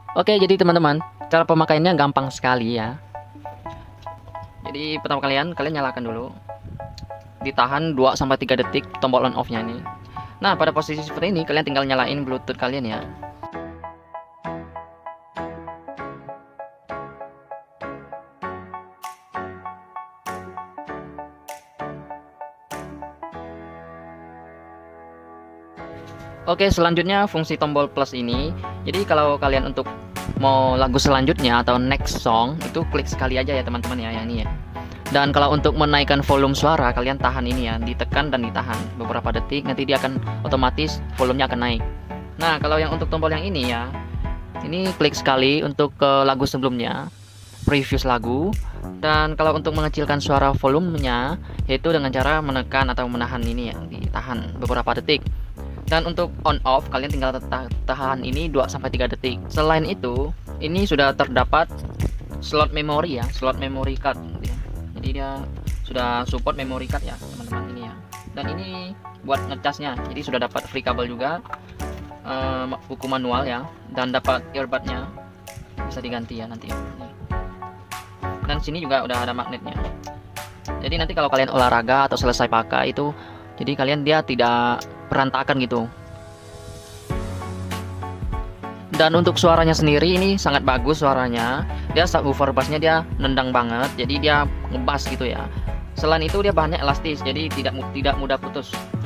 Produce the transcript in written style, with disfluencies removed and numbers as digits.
Oke, jadi teman-teman, cara pemakaiannya gampang sekali ya. Jadi pertama kalian nyalakan dulu, ditahan 2 sampai 3 detik tombol on off-nya ini. Nah, pada posisi seperti ini kalian tinggal nyalain Bluetooth kalian ya. Oke, selanjutnya fungsi tombol plus ini. Jadi kalau kalian untuk mau lagu selanjutnya atau next song itu klik sekali aja ya teman-teman ya, yang ini ya. Dan kalau untuk menaikkan volume suara kalian tahan ini ya, ditekan dan ditahan beberapa detik, nanti dia akan otomatis volumenya akan naik. Nah, kalau yang untuk tombol yang ini ya, ini klik sekali untuk ke lagu sebelumnya, previous lagu. Dan kalau untuk mengecilkan suara volumenya yaitu dengan cara menekan atau menahan ini ya, ditahan beberapa detik. Dan untuk on off kalian tinggal tahan ini 2 sampai 3 detik. Selain itu, ini sudah terdapat slot memori ya, slot memory card gitu ya. Jadi dia sudah support memory card ya, teman-teman ini ya. Dan ini buat ngecasnya. Jadi sudah dapat free kabel juga, buku manual ya, dan dapat earbudnya. Bisa diganti ya nanti. Dan sini juga udah ada magnetnya. Jadi nanti kalau kalian olahraga atau selesai pakai itu, jadi kalian dia tidak berantakan gitu. Dan untuk suaranya sendiri ini sangat bagus suaranya. Dia subwoofer bassnya dia nendang banget, jadi dia ngebas gitu ya. Selain itu dia bahannya elastis, jadi tidak mudah putus.